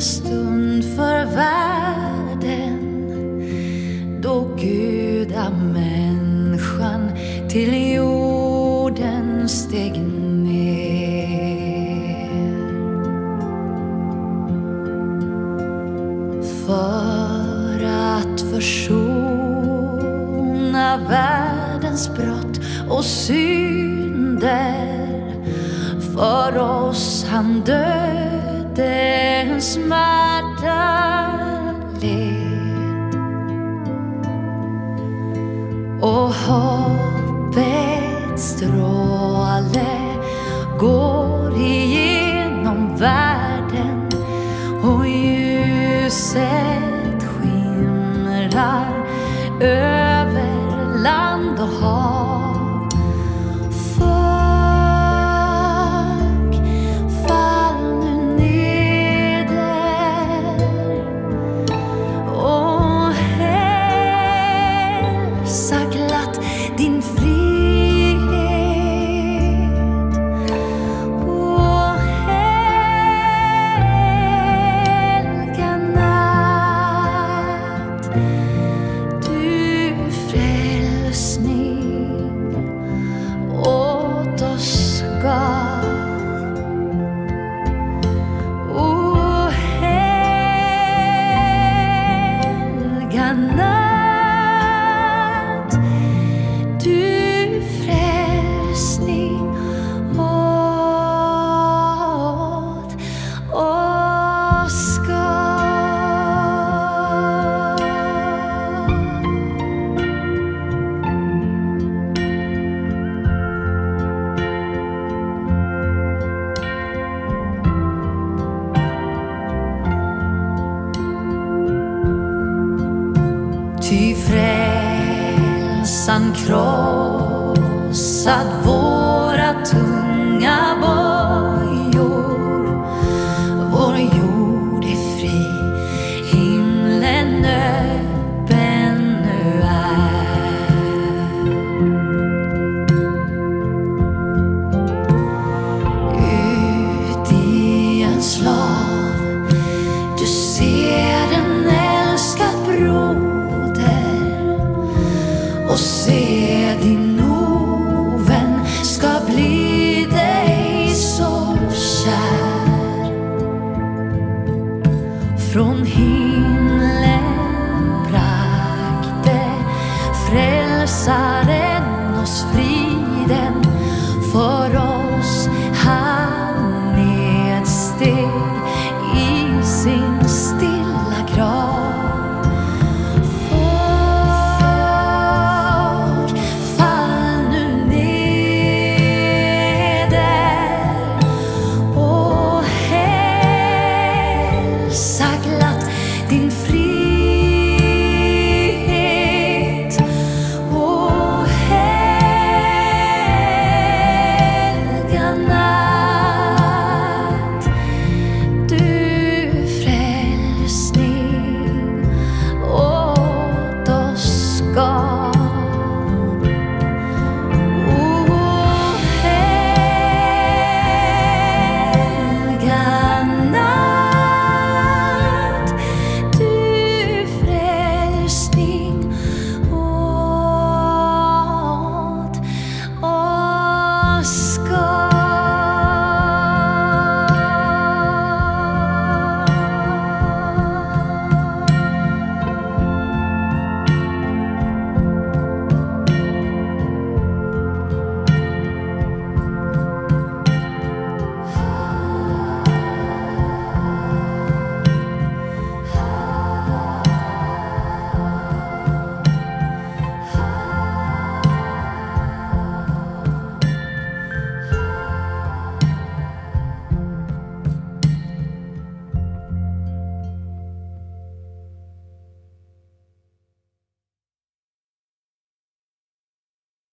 stund för världen, då gudamänniskan till jorden steg ner. För att försona världens brott och synder, för oss han dödens smärta led. Och hoppets stråle går igenom världen, och ljuset skimrar över land och hav. Din frihet och helga natt, du frälsning åt oss gav. O helga natt, du frälsning åt oss gav. Ty frälsan krossad våra tunga bojor, vår jord är fri, himlen öppen nu är. Ut i en slav du ser en älskad broder, och se din ovän ska bli dig så kär. Från himlen